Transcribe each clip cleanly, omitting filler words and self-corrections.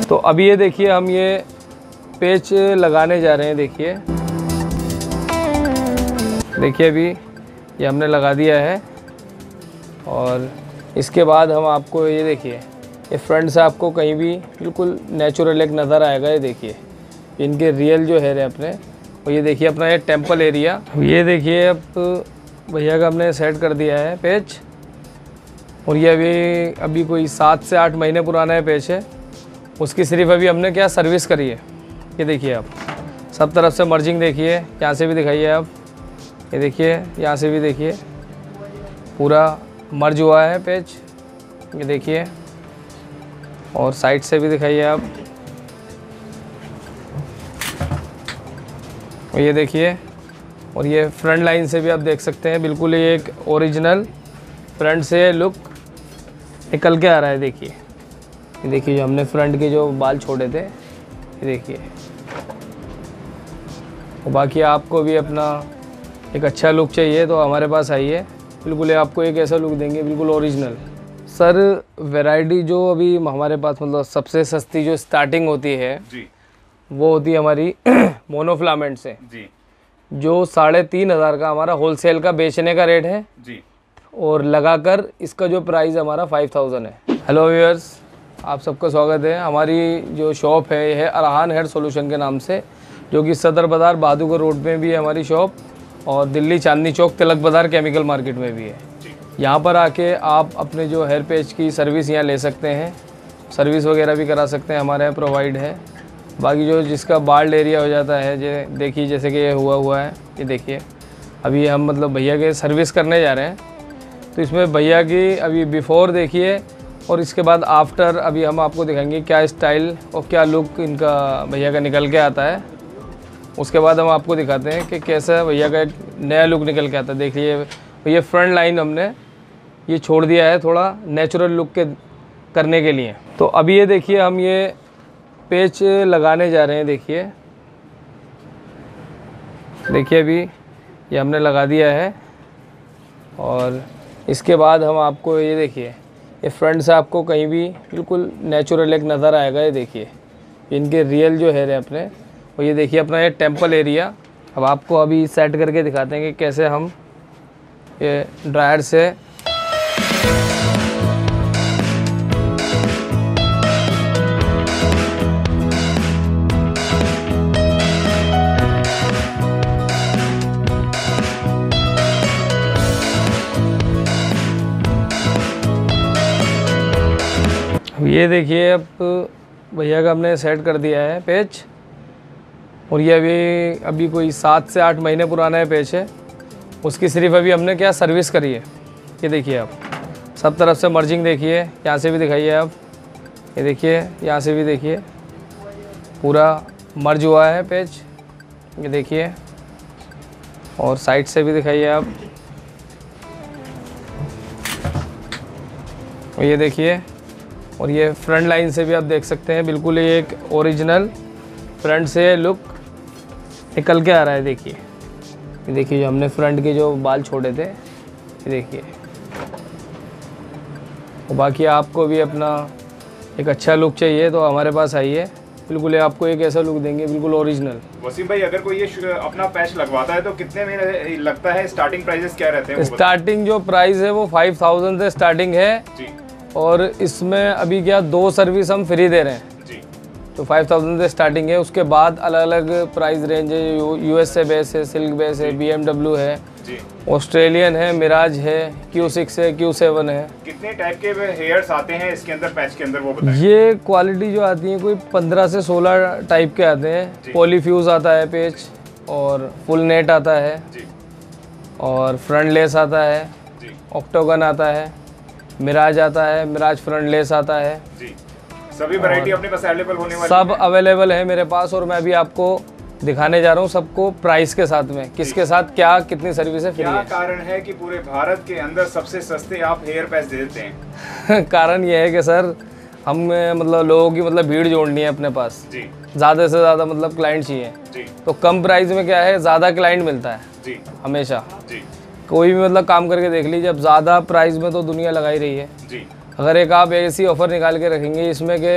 तो अभी ये देखिए हम ये पेच लगाने जा रहे हैं। देखिए अभी ये हमने लगा दिया है और इसके बाद हम आपको ये देखिए ये फ्रंट से आपको कहीं भी बिल्कुल नेचुरल एक नज़र आएगा। ये देखिए इनके रियल जो हेयर है अपने, और ये देखिए अपना ये टेम्पल एरिया। ये देखिए अब भैया का हमने सेट कर दिया है पेच, और ये अभी कोई 7 से 8 महीने पुराना है पेच है। उसकी सिर्फ अभी हमने क्या सर्विस करी है। ये देखिए आप सब तरफ से मर्जिंग देखिए, यहाँ से भी दिखाइए आप, ये देखिए यहाँ से भी देखिए पूरा मर्ज हुआ है पेच। ये देखिए और साइड से भी दिखाइए आप, और ये देखिए, और ये फ्रंट लाइन से भी आप देख सकते हैं बिल्कुल ये एक ओरिजिनल फ्रंट से लुक निकल के आ रहा है। देखिए ये देखिए जो हमने फ्रंट के जो बाल छोड़े थे, ये देखिए। और बाकी आपको भी अपना एक अच्छा लुक चाहिए तो हमारे पास आइए, बिल्कुल आपको एक ऐसा लुक देंगे बिल्कुल ओरिजिनल। सर वैरायटी जो अभी हमारे पास मतलब सबसे सस्ती जो स्टार्टिंग होती है जी, वो होती है हमारी मोनोफिलामेंट से जी, जो 3,500 का हमारा होलसेल का बेचने का रेट है जी, और लगाकर इसका जो प्राइस हमारा 5,000 है। हेलो व्यूअर्स, आप सबका स्वागत है। हमारी जो शॉप है यह है अरहान हेयर सॉल्यूशन के नाम से, जो कि सदर बाज़ार बहादुरगढ़ रोड में भी है हमारी शॉप, और दिल्ली चांदनी चौक तिलक बाज़ार केमिकल मार्केट में भी है। यहाँ पर आके आप अपने जो हेयर पेच की सर्विस यहाँ ले सकते हैं, सर्विस वगैरह भी करा सकते हैं, हमारे यहाँ प्रोवाइड है। बाकी जो जिसका बाल्ड एरिया हो जाता है, जो देखिए जैसे कि ये हुआ है, ये देखिए अभी हम मतलब भैया के सर्विस करने जा रहे हैं, तो इसमें भैया की अभी बिफ़ोर देखिए और इसके बाद आफ्टर अभी हम आपको दिखाएंगे क्या स्टाइल और क्या लुक इनका भैया का निकल के आता है। उसके बाद हम आपको दिखाते हैं कि कैसा भैया का एक नया लुक निकल के आता है। देखिए ये फ्रंट लाइन हमने ये छोड़ दिया है थोड़ा नेचुरल लुक के करने के लिए। तो अभी ये देखिए हम ये पेच लगाने जा रहे हैं। देखिए अभी ये हमने लगा दिया है, और इसके बाद हम आपको ये देखिए ये फ्रंट से आपको कहीं भी बिल्कुल नेचुरल एक नज़र आएगा। ये देखिए इनके रियल जो हेयर है अपने, और ये देखिए अपना ये टेम्पल एरिया। अब आपको अभी सेट करके दिखाते हैं कि कैसे हम ये ड्रायर से ये देखिए अब भैया का हमने सेट कर दिया है पेच, और ये अभी कोई 7 से 8 महीने पुराना है पेच है। उसकी सिर्फ अभी हमने क्या सर्विस करी है। ये देखिए आप सब तरफ से मर्जिंग देखिए, यहाँ से भी दिखाइए आप, ये देखिए यहाँ से भी देखिए पूरा मर्ज हुआ है पेच। ये देखिए और साइड से भी दिखाइए आप, और ये देखिए, और ये फ्रंट लाइन से भी आप देख सकते हैं बिल्कुल ये एक ओरिजिनल फ्रंट से लुक निकल के आ रहा है। देखिए ये देखिए जो हमने फ्रंट के जो बाल छोड़े थे, ये देखिए। और बाकी आपको भी अपना एक अच्छा लुक चाहिए तो हमारे पास आइए, बिल्कुल आपको एक ऐसा लुक देंगे बिल्कुल ओरिजिनल। वसीम भाई, अगर कोई ये अपना पैच लगवाता है तो कितने में लगता है? स्टार्टिंग प्राइसेस क्या रहते हैं? स्टार्टिंग जो प्राइस है वो 5,000 से स्टार्टिंग है जी, और इसमें अभी क्या 2 सर्विस हम फ्री दे रहे हैं जी, तो 5,000 से स्टार्टिंग है। उसके बाद अलग अलग प्राइस रेंज है, यूएस से बेस है, सिल्क बेस है, BMW है जी, ऑस्ट्रेलियन है, मिराज है, Q6 है, Q7 है। कितने टाइप के हेयर्स आते हैं इसके अंदर, पैच के अंदर, वो बताएं। ये क्वालिटी जो आती है कोई 15 से 16 टाइप के आते हैं। पॉलीफ्यूज आता है पेच, और फुल नेट आता है जी, और फ्रंट लेस आता है जी, ऑक्टोगन आता है, मिराज आता है, मिराज फ्रंट लेस आता है जी। सभी वैरायटी अपने पास अवेलेबल होने वाली सब अवेलेबल है मेरे पास, और मैं अभी आपको दिखाने जा रहा हूँ सबको प्राइस के साथ में, किसके साथ क्या कितनी सर्विस है फ्री है। क्या कारण है कि पूरे भारत के अंदर सबसे सस्ते आप हेयर पैच दे देते हैं? कारण ये है कि सर हम मतलब लोगों की मतलब भीड़ जोड़नी है अपने पास जी, ज़्यादा से ज़्यादा मतलब क्लाइंट चाहिए जी, तो कम प्राइस में क्या है ज़्यादा क्लाइंट मिलता है जी, हमेशा जी। कोई भी मतलब काम करके देख लीजिए, अब ज़्यादा प्राइस में तो दुनिया लगा ही रही है जी। अगर एक आप ऐसी ऑफ़र निकाल के रखेंगे इसमें कि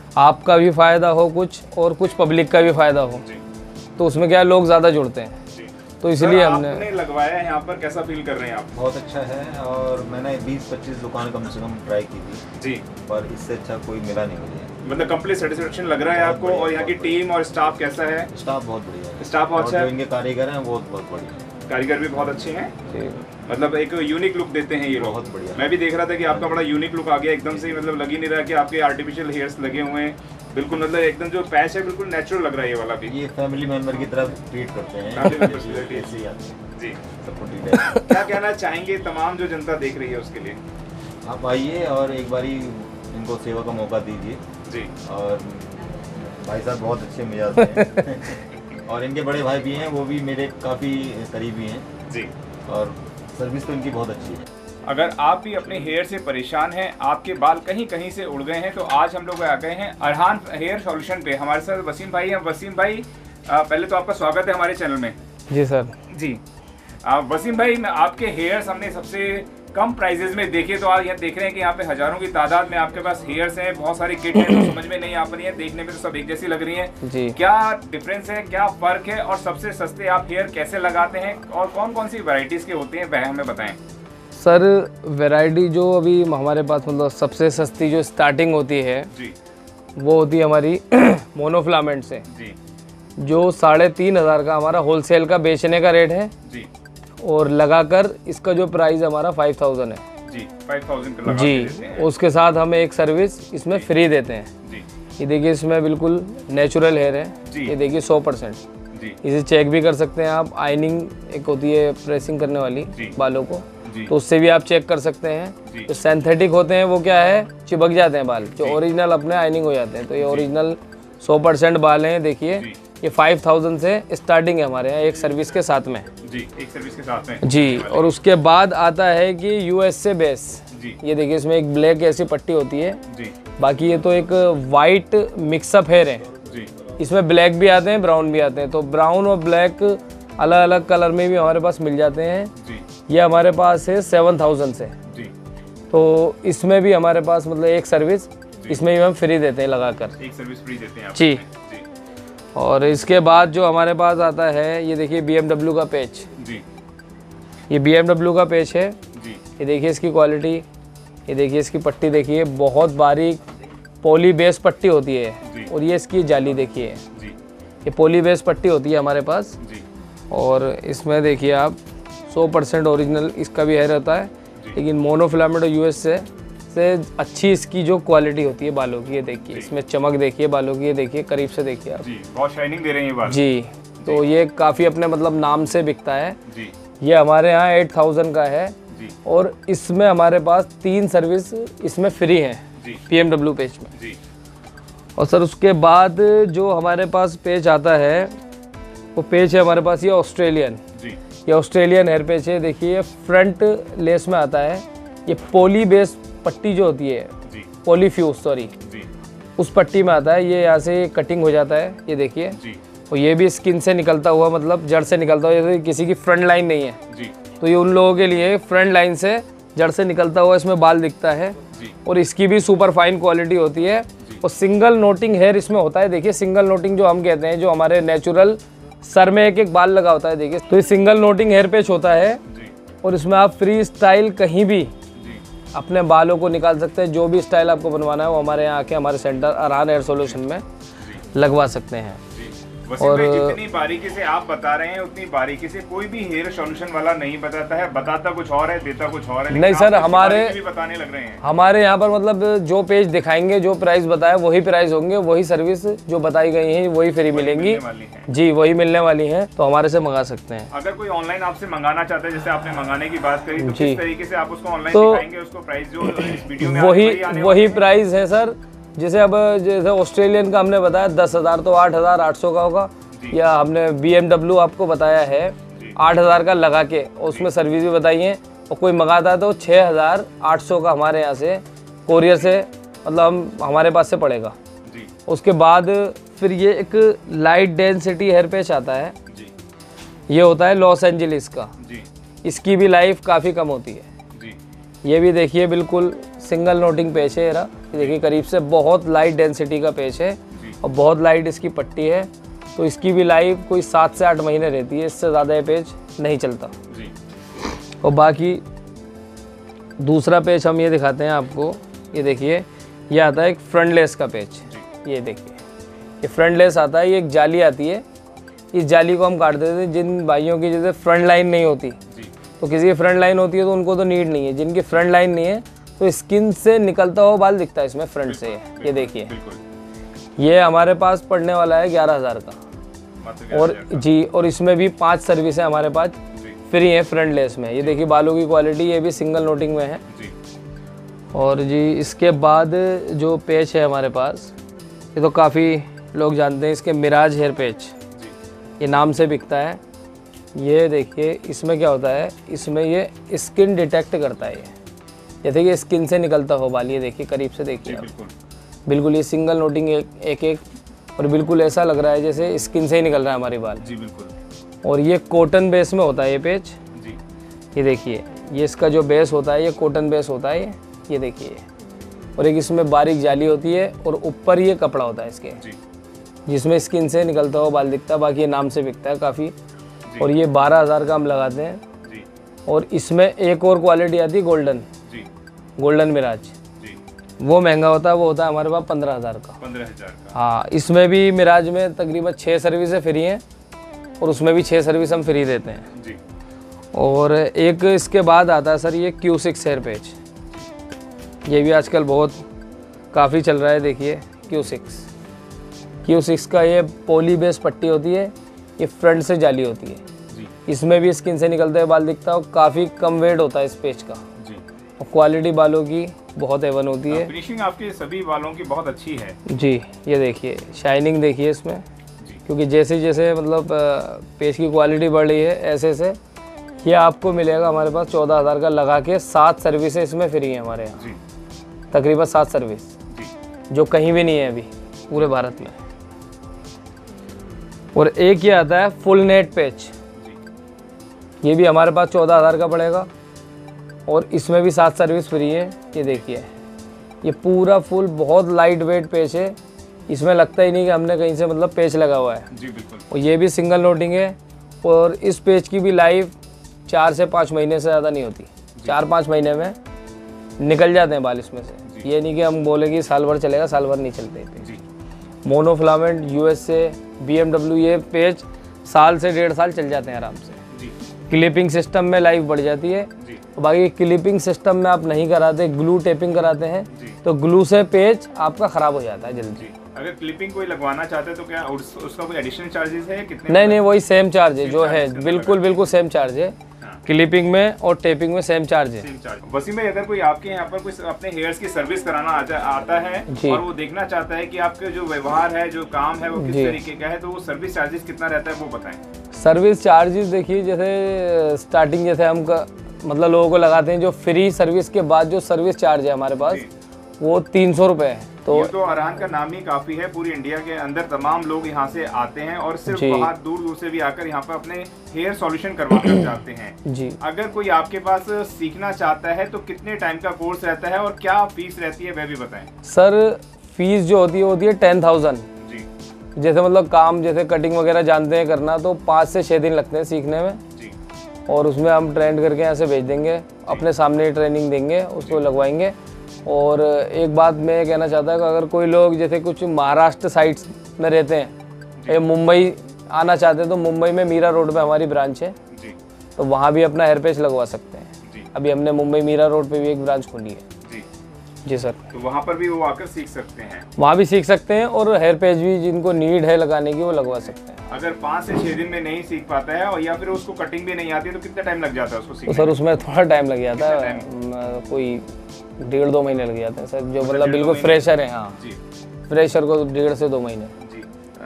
आपका भी फ़ायदा हो कुछ और कुछ पब्लिक का भी फ़ायदा हो, जी तो उसमें क्या है, लोग ज़्यादा जुड़ते हैं, जी। तो इसलिए सर, हमने आपने लगवाया है यहाँ पर, कैसा फील कर रहे हैं आप? बहुत अच्छा है और मैंने 20-25 दुकान कम से कम ट्राई की थी, जी, पर इससे अच्छा कोई मिला नहीं मुझे। मतलब कंप्लीट सेटिस्फेक्शन लग रहा है बहुत आपको? बढ़िया, और यहाँ की बहुत टीम और स्टाफ कैसा है? स्टाफ बहुत बढ़िया है, स्टाफ बहुत और अच्छा जो है, इनके कारीगर हैं वो बहुत बढ़िया है, कारीगर भी बहुत अच्छे हैं, जी, मतलब एक यूनिक लुक देते हैं ये लोग। बहुत बढ़िया। मैं भी देख रहा था कि आपका बड़ा यूनिक लुक आ गया एकदम से ही, मतलब लग ही नहीं रहा कि आपके आर्टिफिशियल हेयर्स लगे हुए हैं, बिल्कुल मतलब एकदम जो पैच है बिल्कुल नेचुरल लग रहा है ये वाला भी। ये फैमिली मेंबर की तरह ट्रीट करते हैं, Family members की तरह treat। ऐसे ही आते हैं, जी, सबको ट्रीट है। क्या कहना चाहेंगे तमाम जो जनता देख रही है उसके लिए? आप आइए और एक बारी इनको सेवा का मौका दीजिए, जी, और भाई साहब बहुत अच्छे मिजाज हैं और इनके बड़े भाई भी हैं, वो भी मेरे काफ़ी करीबी हैं, जी। और सर्विस तो इनकी बहुत अच्छी है। अगर आप भी अपने हेयर से परेशान हैं, आपके बाल कहीं कहीं से उड़ गए हैं, तो आज हम लोग आ गए हैं अरहान हेयर सॉल्यूशन पे। हमारे साथ वसीम भाई हैं। वसीम भाई, पहले तो आपका स्वागत है हमारे चैनल में। जी सर। जी, वसीम भाई, आपके हेयर्स हमने सबसे कम प्राइजेज में देखे, तो आज यहाँ देख रहे हैं कि यहाँ पे हजारों की तादाद में आपके पास हेयर्स हैं, बहुत सारी किट हैं, तो समझ में नहीं आ रही है, देखने में तो सब एक जैसी लग रही हैं। जी, क्या डिफरेंस है, क्या फर्क है, और सबसे सस्ते आप हेयर कैसे लगाते हैं, और कौन कौन सी वैरायटीज के होते हैं, वह हमें बताएं। सर वैरायटी जो अभी हमारे पास मतलब सबसे सस्ती जो स्टार्टिंग होती है जी, वो होती है हमारी मोनोफिलामेंट से, जी, जो 3,500 का हमारा होलसेल का बेचने का रेट है, जी, और लगाकर इसका जो प्राइस हमारा 5,000 है। जी, 5,000 का लगा के जी, देते हैं। उसके साथ हम एक सर्विस इसमें फ्री देते हैं। जी, ये देखिए, इसमें बिल्कुल नेचुरल हेयर है, जी। ये देखिए 100%। जी, इसे चेक भी कर सकते हैं आप, आइनिंग एक होती है प्रेसिंग करने वाली जी। बालों को, जी, तो उससे भी आप चेक कर सकते हैं। जी। जो सिंथेटिक होते हैं वो क्या है, चिपक जाते हैं बाल, जो जी। ओरिजिनल अपने आइनिंग हो जाते हैं, तो ये ओरिजिनल 100% बाल हैं। देखिए, जी। ये 5,000 से स्टार्टिंग है हमारे यहाँ एक सर्विस के साथ में। जी, एक सर्विस के साथ में। जी, और उसके बाद आता है कि यूएस से बेस। जी, ये देखिए, इसमें एक ब्लैक ऐसी पट्टी होती है, जी, बाकी ये तो एक वाइट मिक्सअप हेयर है। जी, इसमें ब्लैक भी आते हैं, ब्राउन भी आते हैं, तो ब्राउन और ब्लैक अलग अलग कलर में भी हमारे पास मिल जाते हैं। जी, ये हमारे पास है 7,000 से, जी, तो इसमें भी हमारे पास मतलब एक सर्विस इसमें भी हम फ्री देते हैं लगाकर। एक सर्विस फ्री देते हैं आप। जी। जी, और इसके बाद जो हमारे पास आता है, ये देखिए BMW का पेच, जी, ये BMW का पेच है। जी, ये देखिए इसकी क्वालिटी, ये देखिए इसकी पट्टी, देखिए बहुत बारीक पॉली बेस पट्टी होती जी। है, और ये इसकी जाली देखिए, जी, ये पॉली बेस पट्टी होती है हमारे पास। जी, और इसमें देखिए आप 100% ओरिजिनल इसका भी हेयर होता है, जी। लेकिन मोनोफिलामेंट और यूएस से अच्छी इसकी जो क्वालिटी होती है बालों की, ये देखिए जी। इसमें चमक देखिए बालों की, ये देखिए करीब से देखिए आप। जी, बहुत शाइनिंग दे रहे हैं ये बाल। जी, तो ये काफ़ी अपने मतलब नाम से बिकता है। जी, ये हमारे यहाँ 8,000 का है, जी, और इसमें हमारे पास 3 सर्विस इसमें फ्री हैं जी, BMW पेज में। जी, और सर उसके बाद जो हमारे पास पेज आता है, वो पेज है हमारे पास ये ऑस्ट्रेलियन। जी, ये ऑस्ट्रेलियन हेयर पेज है, देखिए फ्रंट लेस में आता है। ये पॉली बेस पट्टी जो होती है, जी, पॉलीफ्यूज सॉरी, जी, उस पट्टी में आता है। ये यहाँ से कटिंग हो जाता है, ये देखिए, जी, और ये भी स्किन से निकलता हुआ, मतलब जड़ से निकलता हुआ, जैसे किसी की फ्रंट लाइन नहीं है जी, तो ये उन लोगों के लिए फ्रंट लाइन से जड़ से निकलता हुआ इसमें बाल दिखता है। जी, और इसकी भी सुपर फाइन क्वालिटी होती है, और सिंगल नोटिंग हेयर इसमें होता है। देखिए सिंगल नोटिंग जो हम कहते हैं, जो हमारे नेचुरल सर में एक एक बाल लगा होता है, देखिए तो ये सिंगल नोटिंग हेयर पेच होता है। जी, और इसमें आप फ्री स्टाइल कहीं भी जी, अपने बालों को निकाल सकते हैं। जो भी स्टाइल आपको बनवाना है वो हमारे यहाँ आके हमारे सेंटर अरहान हेयर सॉल्यूशन में लगवा सकते हैं। जी। वसीम भाई, जितनी बारीकी से आप बता रहे हैं उतनी बारीकी से कोई भी हेयर सॉल्यूशन वाला नहीं बताता है, बताता कुछ और है, देता कुछ और है। लेकिन नहीं आप सर, इसकी हमारे बारीकी भी बताने लग रहे हैं। हमारे यहाँ पर मतलब जो पेज दिखाएंगे, जो प्राइस बताया वही प्राइस होंगे, वही सर्विस जो बताई गई है वही फ्री मिलेंगी। मिलने वाली हैं। जी, वही मिलने वाली हैं, तो हमारे से मंगा सकते हैं। अगर कोई ऑनलाइन आपसे मंगाना चाहता है, जैसे आपने मंगाने की बात करी, तो जी। किस तरीके से आप उसको ऑनलाइन तो दिखाएंगे, उसको प्राइस जो इस वीडियो में आने वही प्राइस है सर। जैसे अब जैसे ऑस्ट्रेलियन का हमने बताया 10,000, तो 8,800 का होगा, या हमने BMW आपको बताया है 8,000 का लगा के, उसमें सर्विस भी बताई है। और कोई मंगाता है तो 6,800 का हमारे यहाँ से कोरियर से मतलब हमारे पास से पड़ेगा। जी, उसके बाद फिर ये एक लाइट डेंसिटी हेयर पैच आता है, जी, ये होता है लॉस एंजलिस का। जी, इसकी भी लाइफ काफ़ी कम होती है। जी, ये भी देखिए बिल्कुल सिंगल नोटिंग पेच है ये देखिए करीब से, बहुत लाइट डेंसिटी का पेच है और बहुत लाइट इसकी पट्टी है, तो इसकी भी लाइफ कोई 7 से 8 महीने रहती है, इससे ज़्यादा ये पेच नहीं चलता जी। और बाकी दूसरा पेच हम ये दिखाते हैं आपको, ये देखिए ये आता है एक फ्रंट लेस का पेच, ये देखिए ये फ्रंट लेस आता है, ये एक जाली आती है, इस जाली को हम काट देते हैं जिन भाइयों की जैसे फ्रंट लाइन नहीं होती, तो किसी की फ्रंट लाइन होती है तो उनको तो नीड नहीं है, जिनकी फ्रंट लाइन नहीं है तो स्किन से निकलता हुआ बाल दिखता है इसमें फ्रंट से, ये देखिए ये हमारे पास पड़ने वाला है 11,000 का, और जी और इसमें भी 5 सर्विस है हमारे पास फ्री है फ्रंट लेस में। ये देखिए बालों की क्वालिटी, ये भी सिंगल नोटिंग में है। और जी इसके बाद जो पेच है हमारे पास, ये तो काफ़ी लोग जानते हैं, इसके मिराज हेयर पेच, ये नाम से बिकता है। ये देखिए इसमें क्या होता है, इसमें ये स्किन डिटेक्ट करता है, ये देखिए स्किन से निकलता हो बाल, ये देखिए करीब से देखिए आप, बिल्कुल ये सिंगल नोटिंग एक और बिल्कुल ऐसा लग रहा है जैसे स्किन से ही निकल रहा है हमारे बाल जी बिल्कुल। और ये कॉटन बेस में होता है ये पेच जी। ये देखिए ये इसका जो बेस होता है ये कॉटन बेस होता है, ये देखिए, और एक इसमें बारीक जाली होती है और ऊपर ये कपड़ा होता है इसके जी। जिसमें स्किन से निकलता हुआ बाल दिखता है, बाकी ये नाम से बिकता है काफ़ी, और ये 12,000 का हम लगाते हैं जी। और इसमें एक और क्वालिटी आती है गोल्डन, गोल्डन मिराज जी। वो महंगा होता है, वो होता है हमारे पास 15,000 का। 15,000 का। हाँ, इसमें भी मिराज में तकरीबन 6 सर्विसें फ्री हैं और उसमें भी 6 सर्विस हम फ्री देते हैं जी। और एक इसके बाद आता है सर ये Q6 हेयर पेच, ये भी आजकल बहुत काफ़ी चल रहा है। देखिए Q6 का ये पॉली बेस पट्टी होती है, ये फ्रंट से जाली होती है जी। इसमें भी स्किन से निकलते हुए बाल दिखता है और काफ़ी कम वेट होता है इस पेच का जी। और क्वालिटी बालों की बहुत एवन होती है। फिनिशिंग आपके सभी बालों की बहुत अच्छी है जी। ये देखिए शाइनिंग देखिए इसमें जी। क्योंकि जैसे जैसे मतलब पेच की क्वालिटी बढ़ रही है ऐसे ऐसे ये आपको मिलेगा हमारे पास 14,000 का लगा के। 7 सर्विसें इसमें फ्री हैं हमारे यहाँ, जी। तकरीबन 7 सर्विस जी। जो कहीं भी नहीं है अभी पूरे भारत में। और एक ये आता है फुल नेट पेच, जी। ये भी हमारे पास 14,000 का पड़ेगा और इसमें भी 7 सर्विस फ्री है। ये देखिए ये पूरा फुल बहुत लाइट वेट पेच है, इसमें लगता ही नहीं कि हमने कहीं से मतलब पेच लगा हुआ है जी बिल्कुल। और ये भी सिंगल नोटिंग है और इस पेच की भी लाइफ 4 से 5 महीने से ज़्यादा नहीं होती, 4-5 महीने में निकल जाते हैं बाल इसमें से। ये नहीं कि हम बोले कि साल भर चलेगा, साल भर नहीं चलते जी। मोनोफिलामेंट USA BMW ये पेच साल से 1.5 साल चल जाते हैं आराम से। जी। क्लिपिंग सिस्टम में लाइफ बढ़ जाती है। जी। तो बाकी क्लिपिंग सिस्टम में आप नहीं कराते, ग्लू टेपिंग कराते हैं जी। तो ग्लू से पेच आपका ख़राब हो जाता है जल्दी। जी। अगर क्लिपिंग कोई लगवाना चाहते हैं तो क्या उसका कोई एडिशनल चार्जेस है कितने? नहीं वही सेम चार्ज है जो है, चार्ज बिल्कुल सेम चार्ज है। क्लिपिंग में और टेपिंग में सेम चार्ज है। वसीम भाई अगर कोई आपके यहाँ पर कोई अपने हेयर्स की सर्विस कराना आता है और वो देखना चाहता है कि आपके जो व्यवहार है, जो काम है वो किस तरीके का है, तो वो सर्विस चार्जेस कितना रहता है वो बताएं। सर्विस चार्जेस देखिए जैसे स्टार्टिंग जैसे हम मतलब लोगों को लगाते हैं जो फ्री सर्विस के बाद जो सर्विस चार्ज है हमारे पास वो 300 रुपये है। तो अरहान का नाम ही काफी है, पूरी इंडिया के अंदर तमाम लोग यहाँ से आते हैं और सिर्फ बाहर दूर दूर से भी आकर यहाँ पर अपने हेयर सॉल्यूशन करवाना चाहते हैं जी। अगर कोई आपके पास सीखना चाहता है तो कितने टाइम का कोर्स रहता है और क्या फीस रहती है वह भी बताएं। सर फीस जो होती है वो होती है 10,000 जी। जैसे मतलब काम जैसे कटिंग वगैरह जानते हैं करना तो 5 से 6 दिन लगते हैं सीखने में जी। और उसमें हम ट्रेंड करके यहाँ से भेज देंगे, अपने सामने ट्रेनिंग देंगे, उसको लगवाएंगे। और एक बात मैं कहना चाहता हूँ कि अगर कोई लोग जैसे कुछ महाराष्ट्र साइड्स में रहते हैं या मुंबई आना चाहते हैं तो मुंबई में मीरा रोड पे हमारी ब्रांच है जी। तो वहाँ भी अपना हेयर पेच लगवा सकते हैं जी। अभी हमने मुंबई मीरा रोड पे भी एक ब्रांच खोली है जी। जी सर। तो वहाँ पर भी वो आकर सीख सकते हैं, वहाँ भी सीख सकते हैं और हेयर पेच भी जिनको नीड है लगाने की वो लगवा सकते हैं। अगर 5 से 6 दिन में नहीं सीख पाता है और या फिर उसको कटिंग भी नहीं आती है तो कितना टाइम लग जाता है उसको तो सीखने सर उसमें थोड़ा टाइम लग जाता है, कोई 1.5-2 महीने लग जाते हैं सर, जो मतलब बिल्कुल फ्रेशर है। हाँ जी। फ्रेशर को 1.5 से 2 महीने। जी।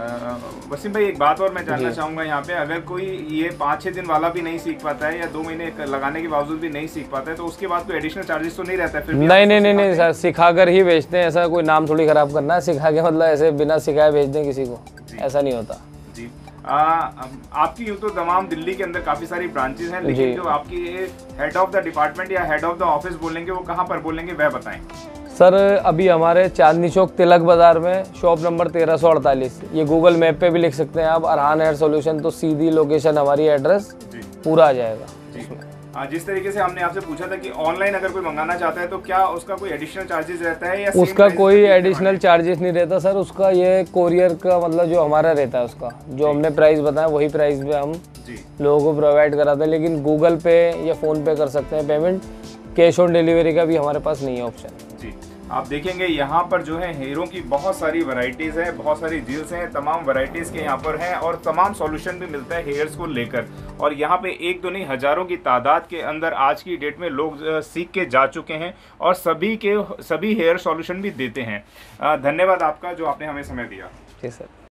वसीम भाई एक बात और मैं जानना चाहूँगा यहाँ पे, अगर कोई ये 5-6 दिन वाला भी नहीं सीख पाता है या 2 महीने लगाने के बावजूद भी नहीं सीख पाता है तो उसके बाद कोई एडिशनल चार्जेस तो नहीं रहता है? फिर नहीं सर, सिखा कर ही भेजते हैं, ऐसा कोई नाम थोड़ी खराब करना है, सिखा के मतलब ऐसे बिना सिखाए भेज दें किसी को, ऐसा नहीं होता जी। आपकी यूँ तो तमाम दिल्ली के अंदर काफ़ी सारी ब्रांचेज हैं, लेकिन जी। जो आपकी हेड ऑफ द डिपार्टमेंट या हेड ऑफ द ऑफिस बोलेंगे वो कहाँ पर बोलेंगे वह बताएं। सर अभी हमारे चांदनी चौक तिलक बाज़ार में शॉप नंबर 1348, ये गूगल मैप पे भी लिख सकते हैं आप, अरहान हेयर सॉल्यूशन, तो सीधी लोकेशन हमारी एड्रेस जी पूरा आ जाएगा। जी। जिस तरीके से हमने आपसे पूछा था कि ऑनलाइन अगर कोई मंगाना चाहता है तो क्या उसका कोई एडिशनल चार्जेस रहता है या उसका कोई एडिशनल चार्जेस नहीं रहता सर, उसका ये कोरियर का मतलब जो हमारा रहता है उसका जो हमने प्राइस बताया वही प्राइस पे हम जी लोगों को प्रोवाइड कराते हैं, लेकिन गूगल पे या फ़ोन पे कर सकते हैं पेमेंट, कैश ऑन डिलीवरी का भी हमारे पास नहीं है ऑप्शन। जी। आप देखेंगे यहाँ पर जो है हेयरों की बहुत सारी वैरायटीज़ हैं, बहुत सारी जील्स हैं, तमाम वैरायटीज़ के यहाँ पर हैं और तमाम सॉल्यूशन भी मिलता है हेयर्स को लेकर। और यहाँ पे एक दो नहीं हज़ारों की तादाद के अंदर आज की डेट में लोग सीख के जा चुके हैं और सभी हेयर सॉल्यूशन भी देते हैं। धन्यवाद आपका जो आपने हमें समय दिया। जी सर।